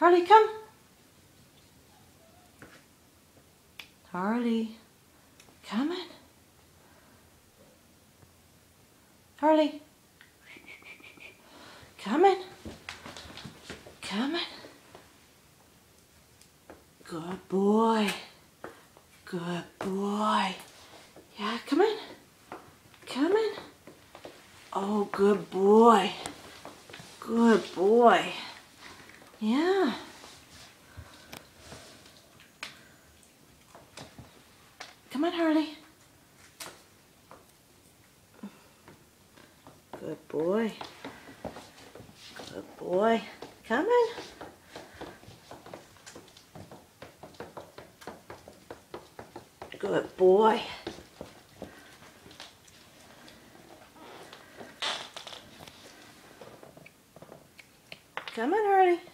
Harley, come. Harley, come on. Harley, come on. Come on. Good boy. Good boy. Yeah, come on. Come on. Oh, good boy. Good boy. Yeah. Come on, Harley. Good boy. Good boy. Come on. Good boy. Come on, Harley.